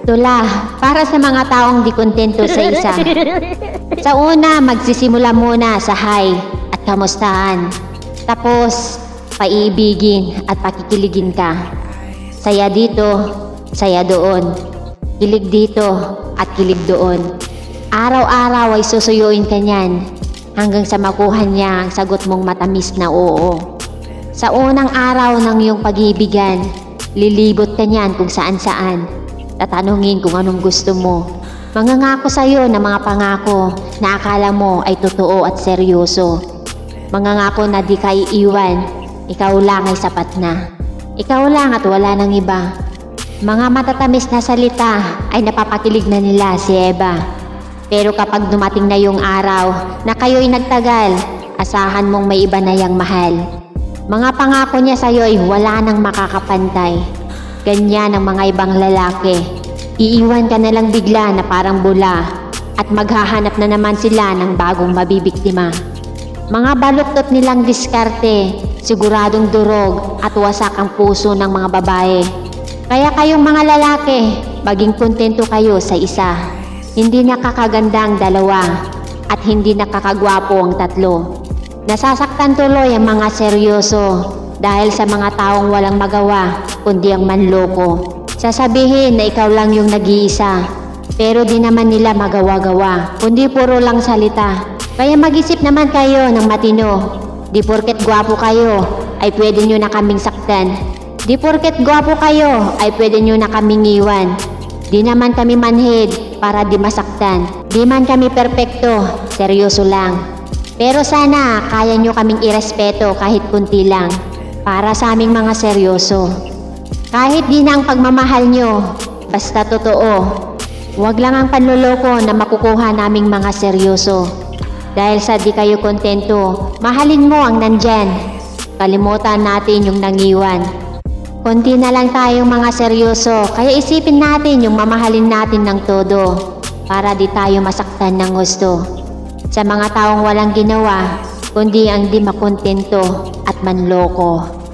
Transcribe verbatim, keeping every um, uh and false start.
Tula, para sa mga taong di kontento sa isa. Sa una, magsisimula muna sa hi at kamustahan. Tapos, paiibigin at pakikiligin ka. Saya dito, saya doon. Kilig dito at kilig doon. Araw-araw ay susuyuin ka niyan hanggang sa makuha niya ang sagot mong matamis na oo. Sa unang araw ng iyong pag-ibigan, lilibot ka niyan kung saan-saan. Tatanungin kung anong gusto mo. Mangangako sa iyo ng mga pangako na akala mo ay totoo at seryoso. Mangangako na di ka iiwan, ikaw lang ay sapat na. Ikaw lang at wala nang iba. Mga matatamis na salita ay napapakilig na nila si Eva. Pero kapag dumating na yung araw na kayo'y nagtagal, asahan mong may iba na yang mahal. Mga pangako niya sa iyo ay wala nang makakapantay. Ganyan ang mga ibang lalaki. Iiwan ka na lang bigla na parang bula at maghahanap na naman sila ng bagong mabibiktima. Mga baluktot nilang diskarte, siguradong durog at wasak ang puso ng mga babae. Kaya kayong mga lalaki, maging kontento kayo sa isa. Hindi nakakaganda ang dalawa at hindi nakakagwapo ang tatlo. Nasasaktan tuloy ang mga seryoso dahil sa mga taong walang magawa kundi ang manloko. Sasabihin na ikaw lang yung nag-iisa, pero di naman nila magawa-gawa kundi puro lang salita. Kaya mag-isip naman kayo ng matino. Di porket gwapo kayo ay pwede nyo na kaming saktan. Di porket gwapo kayo ay pwede nyo na kaming iwan. Di naman kami manhid para di masaktan. Di man kami perpekto, seryoso lang. Pero sana kaya nyo kaming irespeto kahit kunti lang para sa aming mga seryoso. Kahit di na ang pagmamahal nyo, basta totoo. Huwag lang ang panloloko na makukuha naming mga seryoso. Dahil sa di kayo kontento, mahalin mo ang nandyan. Kalimutan natin yung nangiwan. Konti na lang tayong mga seryoso, kaya isipin natin yung mamahalin natin ng todo para di tayo masaktan ng gusto. Sa mga taong walang ginawa, kundi ang di makontento at manloko.